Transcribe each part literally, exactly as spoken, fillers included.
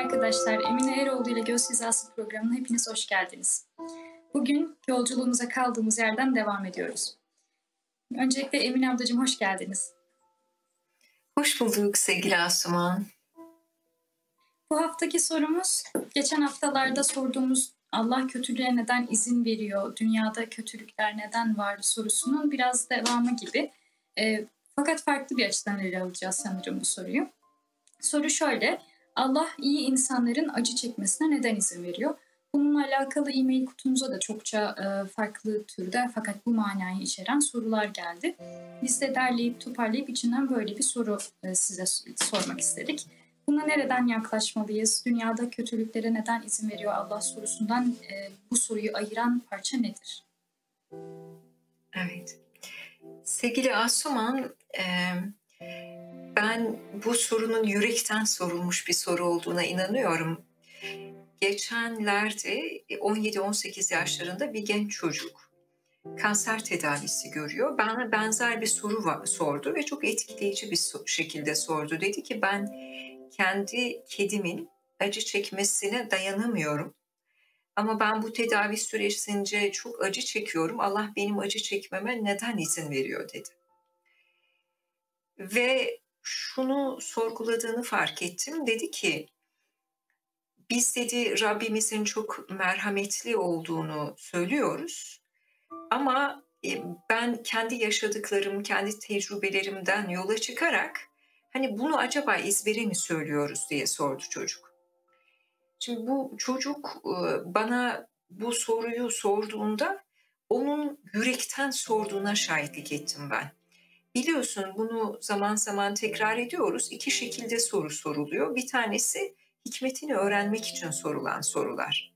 arkadaşlar, Emine Eroğlu ile Göz Hizası programına hepiniz hoş geldiniz. Bugün yolculuğumuza kaldığımız yerden devam ediyoruz. Öncelikle Emine ablacığım hoş geldiniz. Hoş bulduk sevgili Asuman. Bu haftaki sorumuz, geçen haftalarda sorduğumuz Allah kötülüğe neden izin veriyor, dünyada kötülükler neden var sorusunun biraz devamı gibi. E, fakat farklı bir açıdan ele alacağız sanırım bu soruyu. Soru şöyle, Allah iyi insanların acı çekmesine neden izin veriyor? Bununla alakalı e-mail kutumuza da çokça e, farklı türde fakat bu manayı içeren sorular geldi. Biz de derleyip toparlayıp içinden böyle bir soru e, size sormak istedik. Buna nereden yaklaşmalıyız? Dünyada kötülüklere neden izin veriyor Allah sorusundan e, bu soruyu ayıran parça nedir? Evet. Sevgili Asuman, e, ben bu sorunun yürekten sorulmuş bir soru olduğuna inanıyorum. Geçenlerde on yedi on sekiz yaşlarında bir genç çocuk kanser tedavisi görüyor. Bana benzer bir soru var, sordu ve çok etkileyici bir so- şekilde sordu. Dedi ki ben kendi kedimin acı çekmesine dayanamıyorum. Ama ben bu tedavi sürecince çok acı çekiyorum. Allah benim acı çekmeme neden izin veriyor dedi. Ve şunu sorguladığını fark ettim. Dedi ki biz dedi Rabbimizin çok merhametli olduğunu söylüyoruz. Ama ben kendi yaşadıklarım, kendi tecrübelerimden yola çıkarak hani bunu acaba ezbere mi söylüyoruz diye sordu çocuk. Şimdi bu çocuk bana bu soruyu sorduğunda onun yürekten sorduğuna şahitlik ettim ben. Biliyorsun bunu zaman zaman tekrar ediyoruz. İki şekilde soru soruluyor. Bir tanesi hikmetini öğrenmek için sorulan sorular.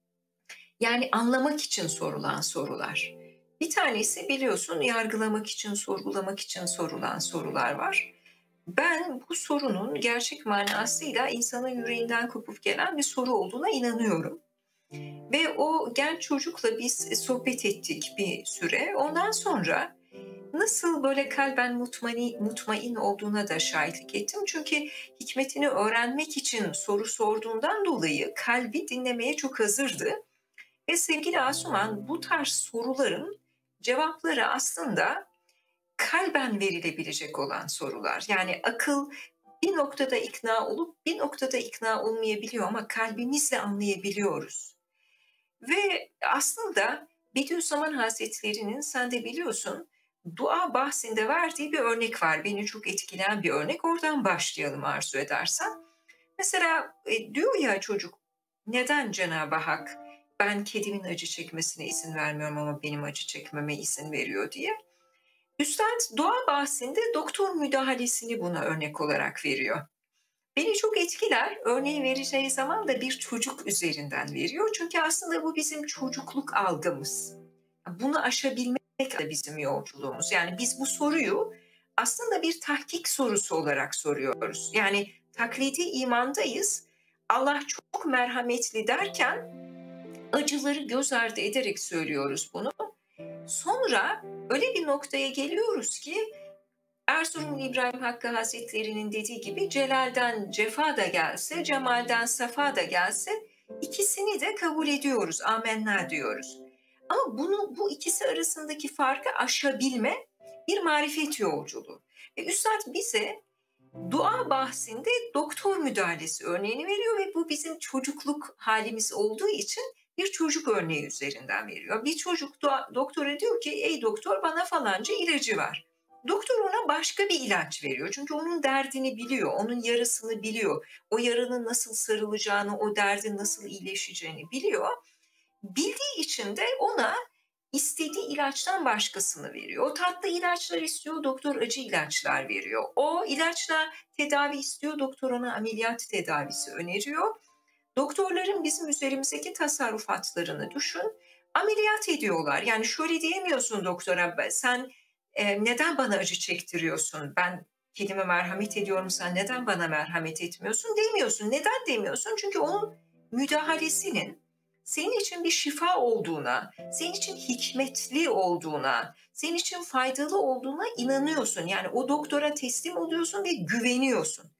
Yani anlamak için sorulan sorular. Bir tanesi biliyorsun yargılamak için, sorgulamak için sorulan sorular var. Ben bu sorunun gerçek manasıyla insanın yüreğinden kopup gelen bir soru olduğuna inanıyorum. Ve o genç çocukla biz sohbet ettik bir süre. Ondan sonra nasıl böyle kalben mutmain, mutmain olduğuna da şahitlik ettim. Çünkü hikmetini öğrenmek için soru sorduğundan dolayı kalbi dinlemeye çok hazırdı. Ve sevgili Asuman, bu tarz soruların cevapları aslında kalben verilebilecek olan sorular. Yani akıl bir noktada ikna olup bir noktada ikna olmayabiliyor ama kalbimizle anlayabiliyoruz. Ve aslında Bediüzzaman Hazretleri'nin sen de biliyorsun dua bahsinde verdiği bir örnek var. Beni çok etkileyen bir örnek. Oradan başlayalım arzu edersen. Mesela e, diyor ya çocuk neden Cenab-ı Hak ben kedimin acı çekmesine izin vermiyorum ama benim acı çekmeme izin veriyor diye. Üstad doğa bahsinde doktor müdahalesini buna örnek olarak veriyor. Beni çok etkiler. Örneği vereceği zaman da bir çocuk üzerinden veriyor. Çünkü aslında bu bizim çocukluk algımız. Bunu aşabilmek de bizim yolculuğumuz. Yani biz bu soruyu aslında bir tahkik sorusu olarak soruyoruz. Yani taklidi imandayız. Allah çok merhametli derken acıları göz ardı ederek söylüyoruz bunu. Sonra öyle bir noktaya geliyoruz ki Erzurum İbrahim Hakkı Hazretleri'nin dediği gibi Celal'den cefa da gelse, Cemal'den safa da gelse ikisini de kabul ediyoruz, amenna diyoruz. Ama bunu bu ikisi arasındaki farkı aşabilme bir marifet yolculuğu. Ve Üstad bize dua bahsinde doktor müdahalesi örneğini veriyor ve bu bizim çocukluk halimiz olduğu için bir çocuk örneği üzerinden veriyor. Bir çocuk doğa, doktora diyor ki ey doktor bana falanca ilacı var. Doktor ona başka bir ilaç veriyor. Çünkü onun derdini biliyor, onun yarasını biliyor. O yaranın nasıl sarılacağını, o derdin nasıl iyileşeceğini biliyor. Bildiği için de ona istediği ilaçtan başkasını veriyor. O tatlı ilaçlar istiyor, doktor acı ilaçlar veriyor. O ilaçla tedavi istiyor, doktor ona ameliyat tedavisi öneriyor. Doktorların bizim üzerimizdeki tasarrufatlarını düşün, ameliyat ediyorlar. Yani şöyle diyemiyorsun doktora, sen e, neden bana acı çektiriyorsun? Ben kedime merhamet ediyorum, sen neden bana merhamet etmiyorsun demiyorsun. Neden demiyorsun? Çünkü onun müdahalesinin senin için bir şifa olduğuna, senin için hikmetli olduğuna, senin için faydalı olduğuna inanıyorsun. Yani o doktora teslim oluyorsun ve güveniyorsun.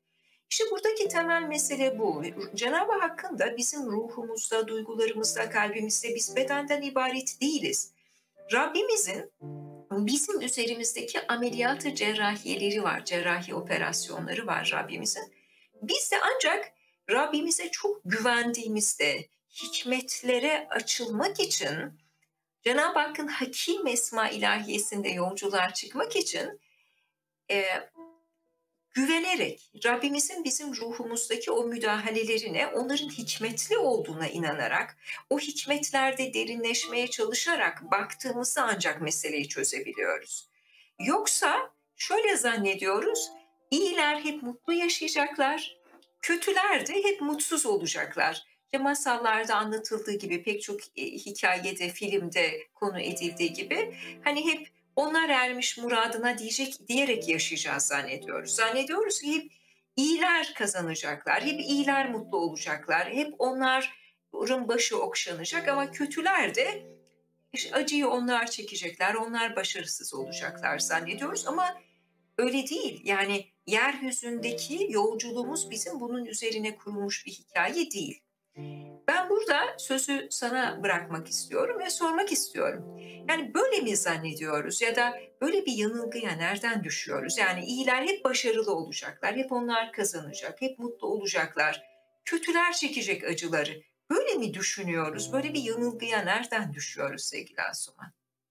İşte buradaki temel mesele bu. Cenab-ı Hakk'ın da bizim ruhumuzda, duygularımızda, kalbimizde biz bedenden ibaret değiliz. Rabbimizin bizim üzerimizdeki ameliyat-ı cerrahiyeleri var, cerrahi operasyonları var Rabbimizin. Biz de ancak Rabbimize çok güvendiğimizde, hikmetlere açılmak için, Cenab-ı Hakk'ın hakim esma ilahiyesinde yolculuğa çıkmak için e, güvenerek, Rabbimizin bizim ruhumuzdaki o müdahalelerine, onların hikmetli olduğuna inanarak, o hikmetlerde derinleşmeye çalışarak baktığımızda ancak meseleyi çözebiliyoruz. Yoksa şöyle zannediyoruz, iyiler hep mutlu yaşayacaklar, kötüler de hep mutsuz olacaklar. İşte masallarda anlatıldığı gibi, pek çok e, hikayede, filmde konu edildiği gibi, hani hep onlar ermiş muradına diyecek diyerek yaşayacağız zannediyoruz. Zannediyoruz ki hep iyiler kazanacaklar, hep iyiler mutlu olacaklar, hep onların başı okşanacak ama kötüler de işte acıyı onlar çekecekler, onlar başarısız olacaklar zannediyoruz ama öyle değil. Yani yeryüzündeki yolculuğumuz bizim bunun üzerine kurulmuş bir hikaye değil. Ben burada sözü sana bırakmak istiyorum ve sormak istiyorum. Yani böyle mi zannediyoruz ya da böyle bir yanılgıya nereden düşüyoruz? Yani iyiler hep başarılı olacaklar, hep onlar kazanacak, hep mutlu olacaklar. Kötüler çekecek acıları. Böyle mi düşünüyoruz? Böyle bir yanılgıya nereden düşüyoruz sevgili Asuman?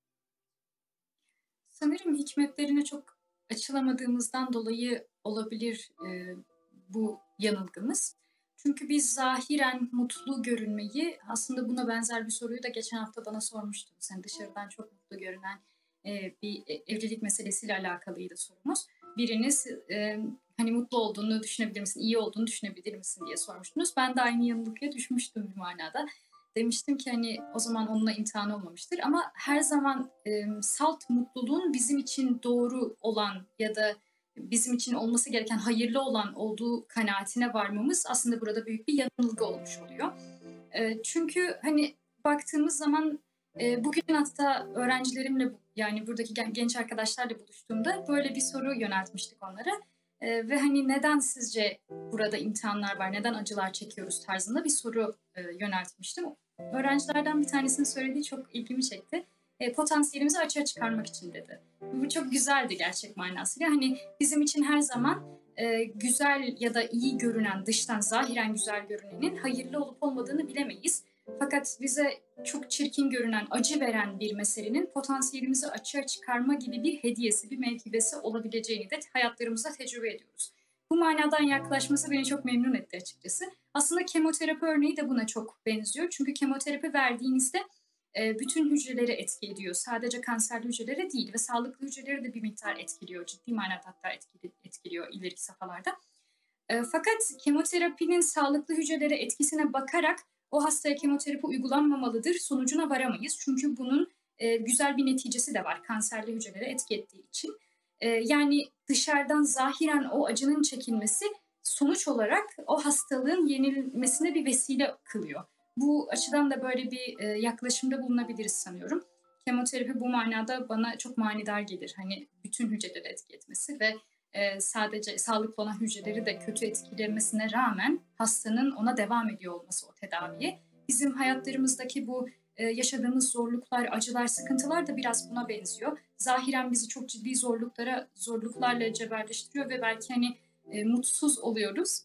Sanırım hikmetlerine çok açılamadığımızdan dolayı olabilir e, bu yanılgımız. Çünkü biz zahiren mutlu görünmeyi, aslında buna benzer bir soruyu da geçen hafta bana sormuştun. Sen dışarıdan çok mutlu görünen e, bir evlilik meselesiyle alakalıydı sorumuz. Biriniz e, hani mutlu olduğunu düşünebilir misin, iyi olduğunu düşünebilir misin diye sormuştunuz. Ben de aynı yanılgıya düşmüştüm bir manada. Demiştim ki hani o zaman onunla imtihan olmamıştır. Ama her zaman e, salt mutluluğun bizim için doğru olan ya da bizim için olması gereken hayırlı olan olduğu kanaatine varmamız aslında burada büyük bir yanılgı olmuş oluyor. E, çünkü hani baktığımız zaman e, bugün hatta öğrencilerimle yani buradaki genç arkadaşlarla buluştuğumda böyle bir soru yöneltmiştik onlara. E, ve hani neden sizce burada imtihanlar var, neden acılar çekiyoruz tarzında bir soru e, yöneltmiştim. Öğrencilerden bir tanesinin söylediği çok ilgimi çekti. E, potansiyelimizi açığa çıkarmak için dedi. Bu çok güzeldi gerçek manasıyla. Hani bizim için her zaman e, güzel ya da iyi görünen, dıştan zahiren güzel görünenin hayırlı olup olmadığını bilemeyiz. Fakat bize çok çirkin görünen, acı veren bir meselenin potansiyelimizi açığa çıkarma gibi bir hediyesi, bir mevkibesi olabileceğini de hayatlarımızda tecrübe ediyoruz. Bu manadan yaklaşması beni çok memnun etti açıkçası. Aslında kemoterapi örneği de buna çok benziyor. Çünkü kemoterapi verdiğinizde e, bütün hücreleri etki ediyor. Sadece kanserli hücreleri değil ve sağlıklı hücreleri de bir miktar etkiliyor. Ciddi manada hatta etkili, etkiliyor ileriki safhalarda. E, fakat kemoterapinin sağlıklı hücrelere etkisine bakarak o hastaya kemoterapi uygulanmamalıdır sonucuna varamayız. Çünkü bunun e, güzel bir neticesi de var kanserli hücrelere etki ettiği için. E, yani dışarıdan zahiren o acının çekilmesi sonuç olarak o hastalığın yenilmesine bir vesile kılıyor. Bu açıdan da böyle bir e, yaklaşımda bulunabiliriz sanıyorum. Kemoterapi bu manada bana çok manidar gelir. Hani bütün hücreleri etki etmesi ve e, sadece sağlıklı olan hücreleri de kötü etkilemesine rağmen hastanın ona devam ediyor olması o tedaviye. Bizim hayatlarımızdaki bu e, yaşadığımız zorluklar, acılar, sıkıntılar da biraz buna benziyor. Zahiren bizi çok ciddi zorluklara, zorluklarla cebelleştiriyor ve belki hani e, mutsuz oluyoruz.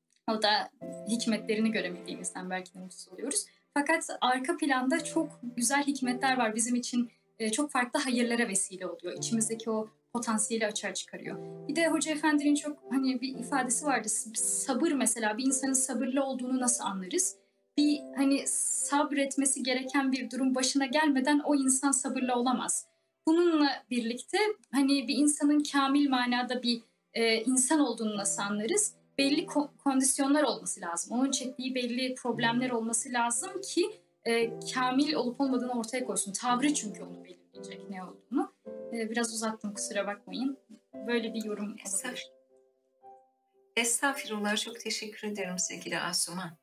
O da hikmetlerini göremediğimizden belki de mutsuz oluyoruz. Fakat arka planda çok güzel hikmetler var. Bizim için e, çok farklı hayırlara vesile oluyor. İçimizdeki o potansiyeli açığa çıkarıyor. Bir de Hoca Efendi'nin çok hani bir ifadesi vardı. Sabır mesela, bir insanın sabırlı olduğunu nasıl anlarız? Bir hani sabretmesi gereken bir durum başına gelmeden o insan sabırlı olamaz. Bununla birlikte hani bir insanın kamil manada bir e, insan olduğunu nasıl anlarız? Belli kondisyonlar olması lazım. Onun çektiği belli problemler olması lazım ki e, kamil olup olmadığını ortaya koysun. Tavrı çünkü onu belirleyecek ne olduğunu. E, biraz uzattım, kusura bakmayın. Böyle bir yorum olabilir. Estağfirullah, çok teşekkür ederim sevgili Asuman.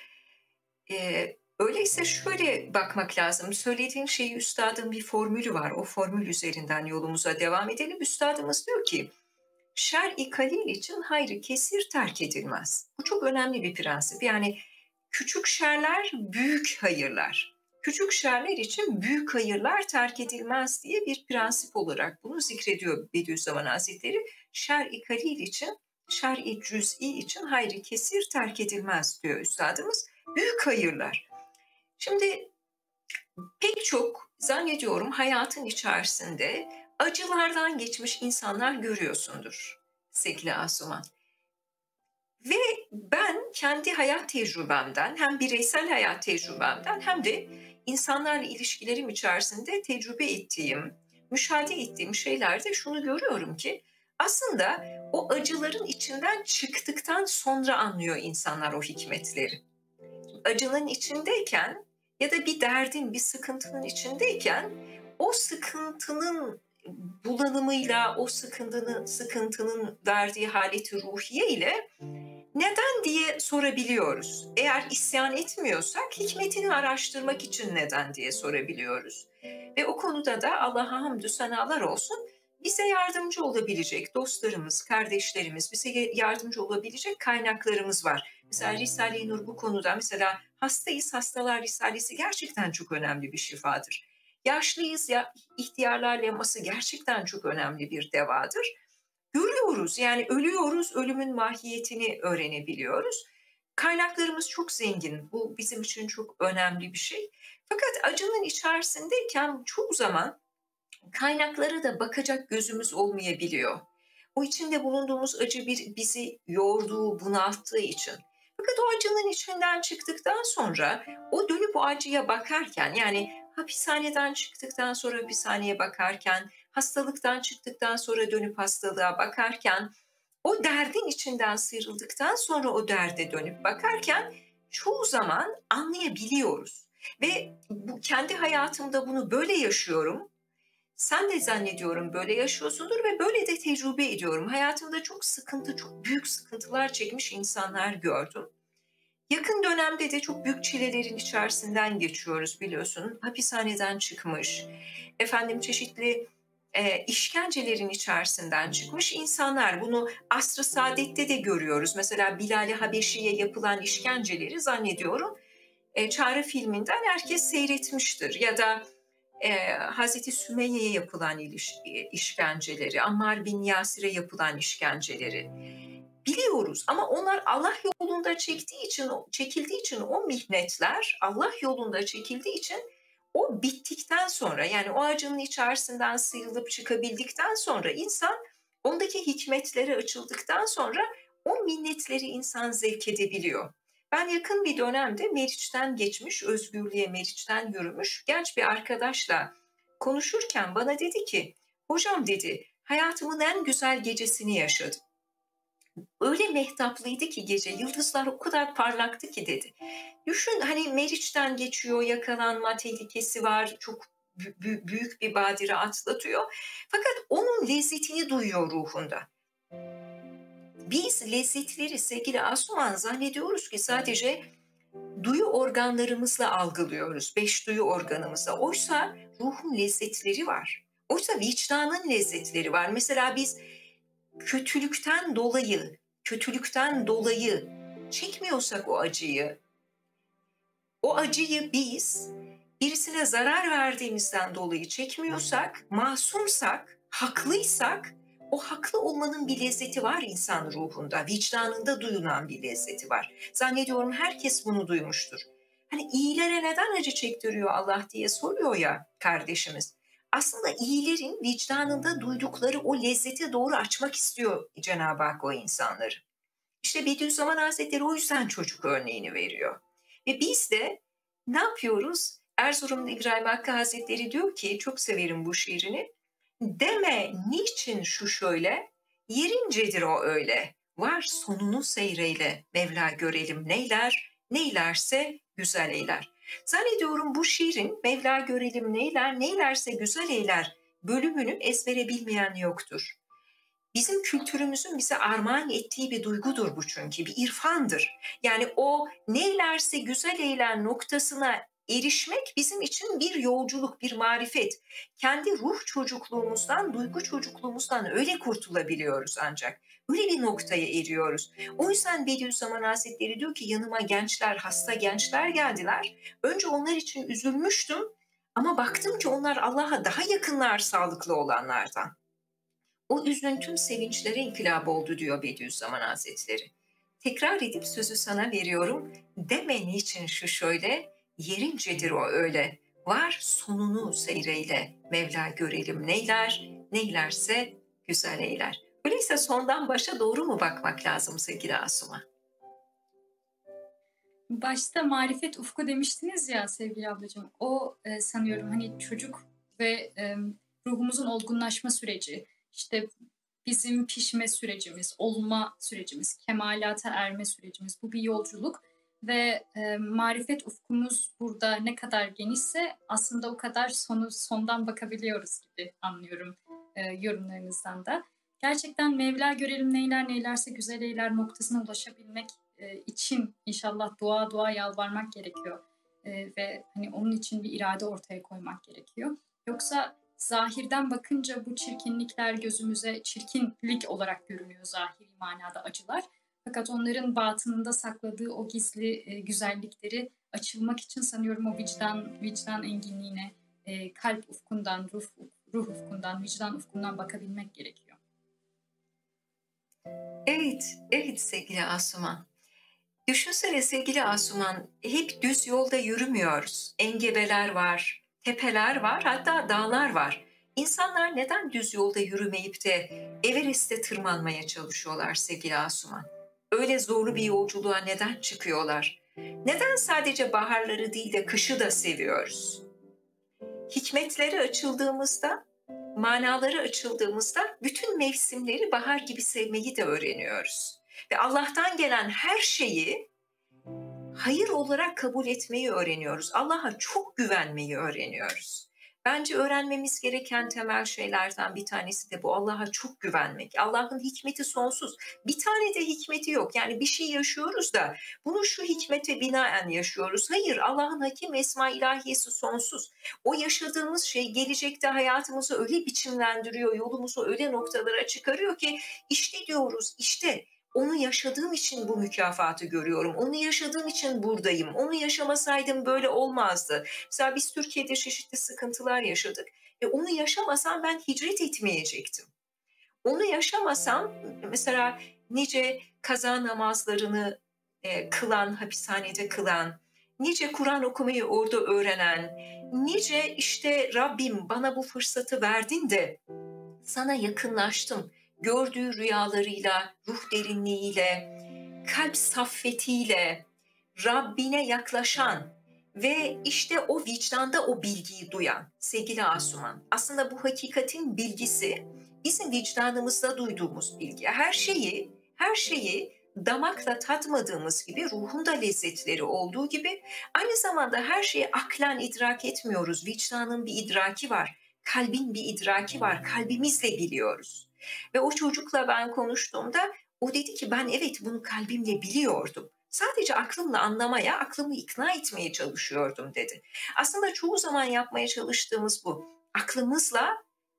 Ee, öyleyse şöyle bakmak lazım. Söylediğin şeyi üstadın bir formülü var. O formül üzerinden yolumuza devam edelim. Üstadımız diyor ki, şer-i kalil için hayrı kesir terk edilmez. Bu çok önemli bir prensip. Yani küçük şerler büyük hayırlar. Küçük şerler için büyük hayırlar terk edilmez diye bir prensip olarak bunu zikrediyor Bediüzzaman Hazretleri. Şer-i kalil için, şer-i cüz'i için hayrı kesir terk edilmez diyor üstadımız. Büyük hayırlar. Şimdi pek çok zannediyorum hayatın içerisinde acılardan geçmiş insanlar görüyorsundur sevgili Asuman. Ve ben kendi hayat tecrübemden, hem bireysel hayat tecrübemden hem de insanlarla ilişkilerim içerisinde tecrübe ettiğim, müşahede ettiğim şeylerde şunu görüyorum ki aslında o acıların içinden çıktıktan sonra anlıyor insanlar o hikmetleri. Acının içindeyken ya da bir derdin, bir sıkıntının içindeyken o sıkıntının bulanımıyla, o sıkıntının, sıkıntının verdiği haleti ruhiye ile neden diye sorabiliyoruz. Eğer isyan etmiyorsak hikmetini araştırmak için neden diye sorabiliyoruz. Ve o konuda da Allah'a hamdü senalar olsun, bize yardımcı olabilecek dostlarımız, kardeşlerimiz, bize yardımcı olabilecek kaynaklarımız var. Mesela Risale-i Nur bu konuda, mesela hastayız, hastalar Risalesi gerçekten çok önemli bir şifadır. Yaşlıyız ya, ihtiyarlar leması gerçekten çok önemli bir devadır. Görüyoruz, yani ölüyoruz, ölümün mahiyetini öğrenebiliyoruz. Kaynaklarımız çok zengin, bu bizim için çok önemli bir şey. Fakat acının içerisindeyken çoğu zaman kaynaklara da bakacak gözümüz olmayabiliyor. O içinde bulunduğumuz acı bir bizi yorduğu, bunalttığı için. Fakat o acının içinden çıktıktan sonra o dönüp o acıya bakarken, yani hapishaneden çıktıktan sonra hapishaneye bakarken, hastalıktan çıktıktan sonra dönüp hastalığa bakarken, o derdin içinden sıyrıldıktan sonra o derde dönüp bakarken çoğu zaman anlayabiliyoruz. Ve bu, kendi hayatımda bunu böyle yaşıyorum. Sen de zannediyorum böyle yaşıyorsundur ve böyle de tecrübe ediyorum. Hayatımda çok sıkıntı, çok büyük sıkıntılar çekmiş insanlar gördüm. Yakın dönemde de çok büyük çilelerin içerisinden geçiyoruz biliyorsun. Hapishaneden çıkmış, efendim çeşitli e, işkencelerin içerisinden çıkmış insanlar. Bunu Asr-ı Saadet'te de görüyoruz. Mesela Bilal-i Habeşi'ye yapılan işkenceleri zannediyorum e, Çağrı filminden herkes seyretmiştir. Ya da e, Hazreti Sümeyye'ye yapılan iliş, işkenceleri, Ammar bin Yasir'e yapılan işkenceleri biliyoruz. Ama onlar Allah yolunda çektiği için, çekildiği için o mihnetler Allah yolunda çekildiği için o bittikten sonra, yani o acının içerisinden sıyrılıp çıkabildikten sonra insan ondaki hikmetlere açıldıktan sonra o minnetleri insan zevk edebiliyor. Ben yakın bir dönemde Meriç'ten geçmiş, özgürlüğe Meriç'ten yürümüş genç bir arkadaşla konuşurken bana dedi ki, hocam dedi, hayatımın en güzel gecesini yaşadım. Öyle mehtaplıydı ki gece, yıldızlar o kadar parlaktı ki dedi. Düşün, hani Meriç'ten geçiyor, yakalanma tehlikesi var, çok b- büyük bir badire atlatıyor. Fakat onun lezzetini duyuyor ruhunda. Biz lezzetleri sevgili Asuman zannediyoruz ki sadece duyu organlarımızla algılıyoruz, beş duyu organımızla. Oysa ruhun lezzetleri var. Oysa vicdanın lezzetleri var. Mesela biz kötülükten dolayı, kötülükten dolayı çekmiyorsak o acıyı, o acıyı biz birisine zarar verdiğimizden dolayı çekmiyorsak, masumsak, haklıysak, o haklı olmanın bir lezzeti var insan ruhunda, vicdanında duyulan bir lezzeti var. Zannediyorum herkes bunu duymuştur. Hani iyilere neden acı çektiriyor Allah diye soruyor ya kardeşimiz. Aslında iyilerin vicdanında duydukları o lezzete doğru açmak istiyor Cenab-ı Hak o insanları. İşte Bediüzzaman Hazretleri o yüzden çocuk örneğini veriyor. Ve biz de ne yapıyoruz? Erzurumlu İbrahim Hakkı Hazretleri diyor ki, çok severim bu şiirini. Deme niçin şu şöyle, yerincedir o öyle. Var sonunu seyreyle, Mevla görelim neyler, neylerse güzel eyler. Zannediyorum bu şiirin Mevla görelim neyler, neylerse güzel eyler bölümünü ezbere bilmeyen yoktur. Bizim kültürümüzün bize armağan ettiği bir duygudur bu, çünkü bir irfandır. Yani o neylerse güzel eyler noktasına erişmek bizim için bir yolculuk, bir marifet. Kendi ruh çocukluğumuzdan, duygu çocukluğumuzdan öyle kurtulabiliyoruz ancak. Öyle bir noktaya eriyoruz. O yüzden Bediüzzaman Hazretleri diyor ki yanıma gençler, hasta gençler geldiler. Önce onlar için üzülmüştüm ama baktım ki onlar Allah'a daha yakınlar sağlıklı olanlardan. O üzüntüm sevinçlere inkılap oldu diyor Bediüzzaman Hazretleri. Tekrar edip sözü sana veriyorum. Deme niçin şu şöyle, yerincedir o öyle. Var sonunu seyreyle, Mevla görelim neyler, neylerse güzel eyler. Öyleyse sondan başa doğru mu bakmak lazım sevgili Asuman? Başta marifet ufku demiştiniz ya sevgili ablacığım. O e, sanıyorum hani çocuk ve e, ruhumuzun olgunlaşma süreci, işte bizim pişme sürecimiz, olma sürecimiz, kemalata erme sürecimiz. Bu bir yolculuk ve e, marifet ufkumuz burada ne kadar genişse aslında o kadar sonu sondan bakabiliyoruz gibi anlıyorum e, yorumlarınızdan da. Gerçekten Mevla görelim neyler neylerse güzel eyler noktasına ulaşabilmek e, için inşallah dua dua yalvarmak gerekiyor. E, ve hani onun için bir irade ortaya koymak gerekiyor. Yoksa zahirden bakınca bu çirkinlikler gözümüze çirkinlik olarak görünüyor, zahiri manada acılar. Fakat onların batınında sakladığı o gizli e, güzellikleri açılmak için sanıyorum o vicdan vicdan enginliğine, e, kalp ufkundan, ruh, ruh ufkundan, vicdan ufkundan bakabilmek gerekiyor. Evet, evet sevgili Asuman. Düşünsene sevgili Asuman, hep düz yolda yürümüyoruz. Engebeler var, tepeler var, hatta dağlar var. İnsanlar neden düz yolda yürümeyip de Everest'e tırmanmaya çalışıyorlar sevgili Asuman? Öyle zorlu bir yolculuğa neden çıkıyorlar? Neden sadece baharları değil de kışı da seviyoruz? Hikmetleri açıldığımızda, manaları açıldığımızda bütün mevsimleri bahar gibi sevmeyi de öğreniyoruz. Ve Allah'tan gelen her şeyi hayır olarak kabul etmeyi öğreniyoruz. Allah'a çok güvenmeyi öğreniyoruz. Bence öğrenmemiz gereken temel şeylerden bir tanesi de bu. Allah'a çok güvenmek. Allah'ın hikmeti sonsuz. Bir tane de hikmeti yok. Yani bir şey yaşıyoruz da bunu şu hikmete binaen yaşıyoruz. Hayır, Allah'ın hakim esma ilahiyesi sonsuz. O yaşadığımız şey gelecekte hayatımızı öyle biçimlendiriyor, yolumuzu öyle noktalara çıkarıyor ki işte diyoruz, işte onu yaşadığım için bu mükafatı görüyorum. Onu yaşadığım için buradayım. Onu yaşamasaydım böyle olmazdı. Mesela biz Türkiye'de çeşitli sıkıntılar yaşadık. E onu yaşamasam ben hicret etmeyecektim. Onu yaşamasam mesela nice kaza namazlarını e, kılan, hapishanede kılan, nice Kur'an okumayı orada öğrenen, nice işte Rabbim bana bu fırsatı verdin de sana yakınlaştım. Gördüğü rüyalarıyla, ruh derinliğiyle, kalp saffetiyle, Rabbine yaklaşan ve işte o vicdanda o bilgiyi duyan sevgili Asuman. Aslında bu hakikatin bilgisi bizim vicdanımızda duyduğumuz bilgi. Her şeyi, her şeyi damakla tatmadığımız gibi ruhun da lezzetleri olduğu gibi aynı zamanda her şeyi aklen idrak etmiyoruz. Vicdanın bir idraki var. Kalbin bir idraki var. Kalbimizle biliyoruz. Ve o çocukla ben konuştuğumda o dedi ki ben evet bunu kalbimle biliyordum. Sadece aklımla anlamaya, aklımı ikna etmeye çalışıyordum dedi. Aslında çoğu zaman yapmaya çalıştığımız bu. Aklımızla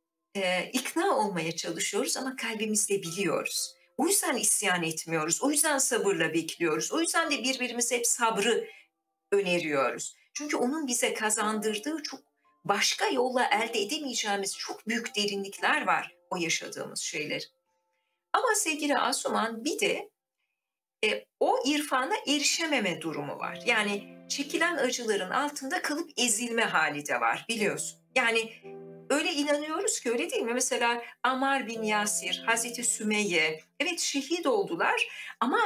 e, ikna olmaya çalışıyoruz ama kalbimizle biliyoruz. O yüzden isyan etmiyoruz. O yüzden sabırla bekliyoruz. O yüzden de birbirimize hep sabrı öneriyoruz. Çünkü onun bize kazandırdığı çok başka yolla elde edemeyeceğimiz çok büyük derinlikler var o yaşadığımız şeyler. Ama sevgili Asuman bir de e, o irfana erişememe durumu var. Yani çekilen acıların altında kalıp ezilme hali de var biliyorsun. Yani öyle inanıyoruz ki öyle değil mi? Mesela Ammar bin Yasir, Hazreti Sümeyye, evet şehit oldular ama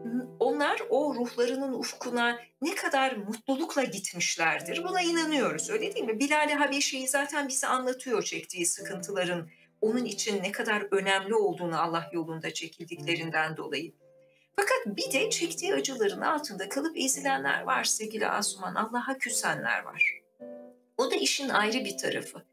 onlar o ruhlarının ufkuna ne kadar mutlulukla gitmişlerdir. Buna inanıyoruz öyle değil mi? Bilal-i Habeşi'yi zaten bize anlatıyor çektiği sıkıntıların onun için ne kadar önemli olduğunu Allah yolunda çekildiklerinden dolayı. Fakat bir de çektiği acıların altında kalıp ezilenler var sevgili Asuman, Allah'a küsenler var. O da işin ayrı bir tarafı.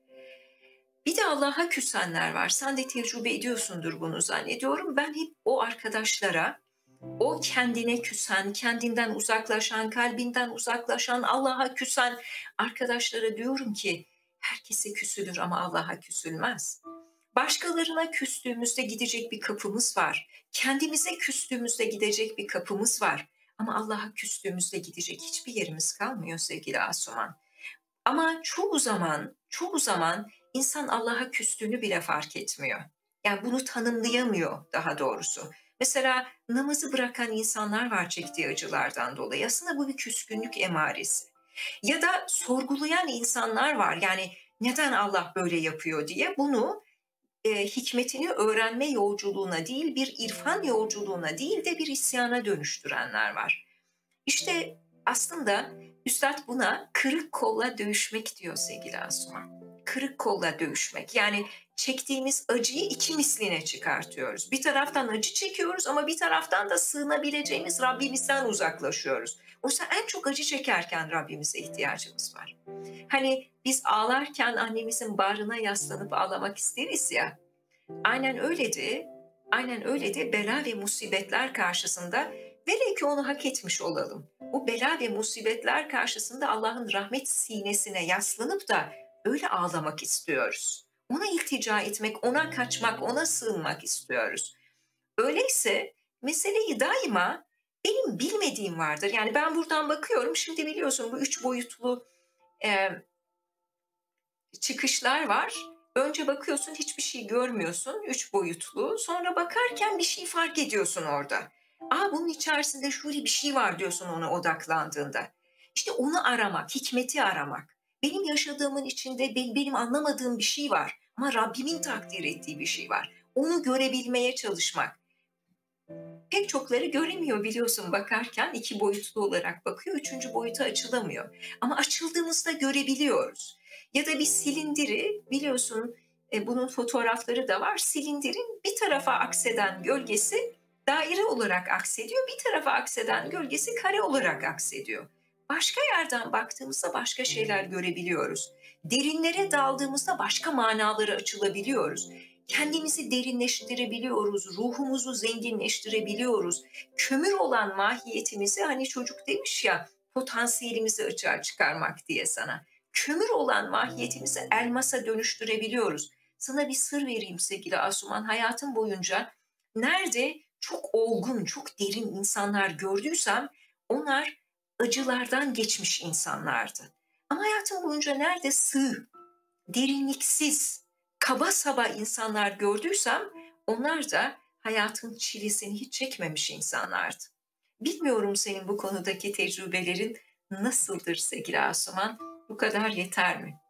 Bir de Allah'a küsenler var. Sen de tecrübe ediyorsundur bunu zannediyorum. Ben hep o arkadaşlara O kendine küsen, kendinden uzaklaşan, kalbinden uzaklaşan, Allah'a küsen arkadaşlara diyorum ki herkese küsülür ama Allah'a küsülmez. Başkalarına küstüğümüzde gidecek bir kapımız var. Kendimize küstüğümüzde gidecek bir kapımız var. Ama Allah'a küstüğümüzde gidecek hiçbir yerimiz kalmıyor sevgili Asuman. Ama çoğu zaman, çoğu zaman insan Allah'a küstüğünü bile fark etmiyor. Yani bunu tanımlayamıyor daha doğrusu. Mesela namazı bırakan insanlar var çektiği acılardan dolayı. Aslında bu bir küskünlük emaresi. Ya da sorgulayan insanlar var. Yani neden Allah böyle yapıyor diye bunu e, hikmetini öğrenme yolculuğuna değil, bir irfan yolculuğuna değil de bir isyana dönüştürenler var. İşte aslında Üstad buna kırık kolla dövüşmek diyor sevgili Asuman. Kırık kolla dövüşmek. Yani çektiğimiz acıyı iki misline çıkartıyoruz. Bir taraftan acı çekiyoruz ama bir taraftan da sığınabileceğimiz Rabbimizden uzaklaşıyoruz. Oysa en çok acı çekerken Rabbimize ihtiyacımız var. Hani biz ağlarken annemizin bağrına yaslanıp ağlamak isteriz ya. Aynen öyle de, aynen öyle de bela ve musibetler karşısında velev ki onu hak etmiş olalım. O bela ve musibetler karşısında Allah'ın rahmet sinesine yaslanıp da öyle ağlamak istiyoruz. Ona iltica etmek, ona kaçmak, ona sığınmak istiyoruz. Öyleyse meseleyi daima benim bilmediğim vardır. Yani ben buradan bakıyorum, şimdi biliyorsun bu üç boyutlu e, çıkışlar var. Önce bakıyorsun hiçbir şey görmüyorsun, üç boyutlu. Sonra bakarken bir şey fark ediyorsun orada. Aa bunun içerisinde şöyle bir şey var diyorsun ona odaklandığında. İşte onu aramak, hikmeti aramak. Benim yaşadığımın içinde benim anlamadığım bir şey var. Ama Rabbimin takdir ettiği bir şey var. Onu görebilmeye çalışmak. Pek çokları göremiyor biliyorsun bakarken iki boyutlu olarak bakıyor. Üçüncü boyuta açılamıyor. Ama açıldığımızda görebiliyoruz. Ya da bir silindiri biliyorsun e, bunun fotoğrafları da var. Silindirin bir tarafa akseden gölgesi daire olarak aksediyor. Bir tarafa akseden gölgesi kare olarak aksediyor. Başka yerden baktığımızda başka şeyler görebiliyoruz. Derinlere daldığımızda başka manaları açılabiliyoruz. Kendimizi derinleştirebiliyoruz, ruhumuzu zenginleştirebiliyoruz. Kömür olan mahiyetimizi hani çocuk demiş ya potansiyelimizi açığa çıkarmak diye sana. Kömür olan mahiyetimizi elmasa dönüştürebiliyoruz. Sana bir sır vereyim sevgili Asuman. Hayatım boyunca nerede çok olgun, çok derin insanlar gördüysem onlar acılardan geçmiş insanlardı. Ama hayatım boyunca nerede sığ, derinliksiz, kaba saba insanlar gördüysem onlar da hayatın çilesini hiç çekmemiş insanlardı. Bilmiyorum senin bu konudaki tecrübelerin nasıldır sevgili Asuman? Bu kadar yeter mi?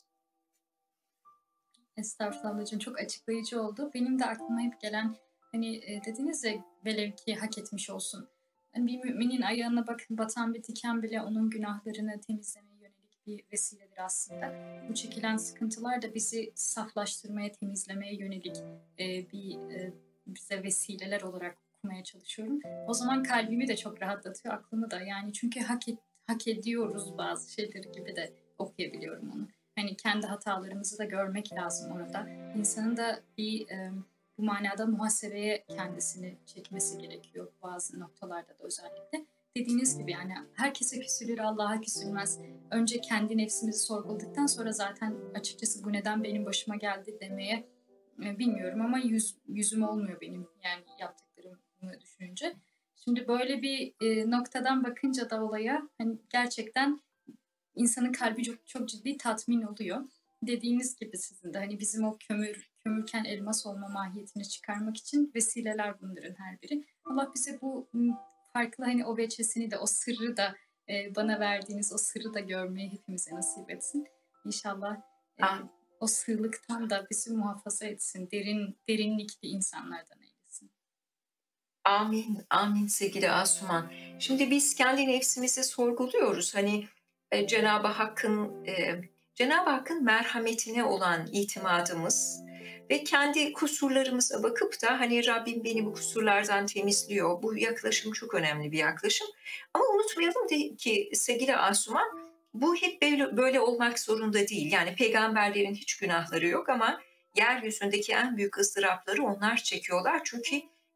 Estağfurullah ablacığım, çok açıklayıcı oldu. Benim de aklıma hep gelen hani e, dediniz ya velev ki hak etmiş olsun. Hani bir müminin ayağına bakın batan bir diken bile onun günahlarını temizlemeye yönelik bir vesiledir aslında. Bu çekilen sıkıntılar da bizi saflaştırmaya, temizlemeye yönelik e, bir e, bize vesileler olarak okumaya çalışıyorum. O zaman kalbimi de çok rahatlatıyor, aklımı da. Yani çünkü hak, et, hak ediyoruz bazı şeyleri gibi de okuyabiliyorum onu. Hani kendi hatalarımızı da görmek lazım orada. İnsanın da bir e, bu manada muhasebeye kendisini çekmesi gerekiyor bazı noktalarda da özellikle. Dediğiniz gibi yani herkese küsülür, Allah'a küsülmez. Önce kendi nefsimizi sorguladıktan sonra zaten açıkçası bu neden benim başıma geldi demeye e, bilmiyorum ama yüz, yüzüm olmuyor benim yani yaptıklarımı düşününce. Şimdi böyle bir e, noktadan bakınca da olaya hani gerçekten insanın kalbi çok, çok ciddi tatmin oluyor. Dediğiniz gibi sizin de hani bizim o kömür kömürken elmas olma mahiyetini çıkarmak için vesileler bunların her biri. Allah bize bu farklı hani o veçesini de o sırrı da e, bana verdiğiniz o sırrı da görmeyi hepimize nasip etsin. İnşallah e, o sığlıktan da bizi muhafaza etsin. Derin derinlikli insanlardan eylesin. Amin, amin sevgili Asuman. Şimdi biz kendi nefsimizi sorguluyoruz. Hani e, Cenab-ı Hakk'ın e, Cenab-ı Hakk'ın merhametine olan itimadımız ve kendi kusurlarımıza bakıp da hani Rabbim beni bu kusurlardan temizliyor. Bu yaklaşım çok önemli bir yaklaşım. Ama unutmayalım de ki sevgili Asuman bu hep böyle, böyle olmak zorunda değil. Yani peygamberlerin hiç günahları yok ama yeryüzündeki en büyük ızdırapları onlar çekiyorlar. Çünkü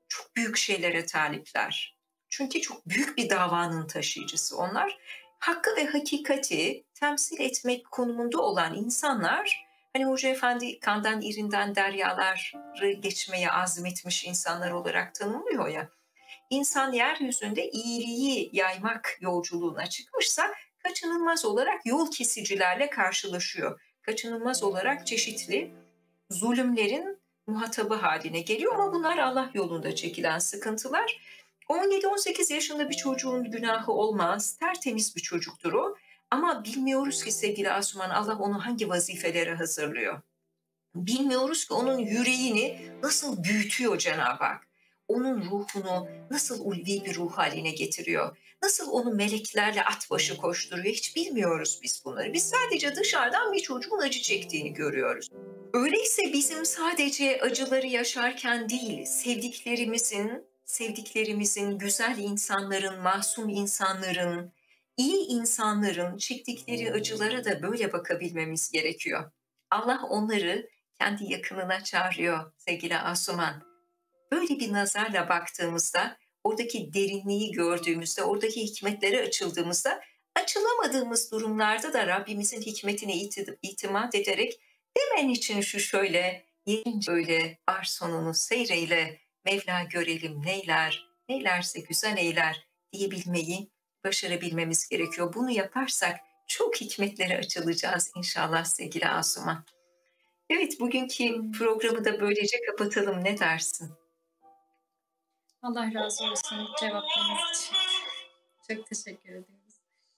çok büyük şeylere talipler. Çünkü çok büyük bir davanın taşıyıcısı onlar. Hakkı ve hakikati temsil etmek konumunda olan insanlar, hani Hoca Efendi kandan irinden deryaları geçmeye azmetmiş insanlar olarak tanımlıyor ya. İnsan yeryüzünde iyiliği yaymak yolculuğuna çıkmışsa kaçınılmaz olarak yol kesicilerle karşılaşıyor. Kaçınılmaz olarak çeşitli zulümlerin muhatabı haline geliyor ama bunlar Allah yolunda çekilen sıkıntılar. on yedi on sekiz yaşında bir çocuğun günahı olmaz, tertemiz bir çocuktur o. Ama bilmiyoruz ki sevgili Asuman, Allah onu hangi vazifelere hazırlıyor. Bilmiyoruz ki onun yüreğini nasıl büyütüyor Cenab-ı Hak. Onun ruhunu nasıl ulvi bir ruh haline getiriyor. Nasıl onu meleklerle at başı koşturuyor, hiç bilmiyoruz biz bunları. Biz sadece dışarıdan bir çocuğun acı çektiğini görüyoruz. Öyleyse bizim sadece acıları yaşarken değil, sevdiklerimizin, sevdiklerimizin, güzel insanların, masum insanların, iyi insanların çektikleri acılara da böyle bakabilmemiz gerekiyor. Allah onları kendi yakınına çağırıyor sevgili Asuman. Böyle bir nazarla baktığımızda, oradaki derinliği gördüğümüzde, oradaki hikmetlere açıldığımızda, açılamadığımız durumlarda da Rabbimizin hikmetine iti- itimat ederek demen için şu şöyle, yerince öyle, ar sonunu seyreyle, Mevla görelim neyler, neylerse güzel eyler diyebilmeyi başarabilmemiz gerekiyor. Bunu yaparsak çok hikmetlere açılacağız inşallah sevgili Asuman. Evet, bugünkü programı da böylece kapatalım. Ne dersin? Allah razı olsun cevaplarınız için. Çok teşekkür ediyoruz.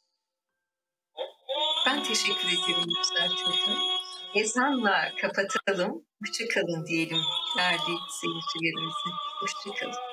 Ben teşekkür ederim güzel çocuğum. Ezanla kapatalım. Hoşça kalın diyelim değerli seyircilerimize. Hoşça kalın.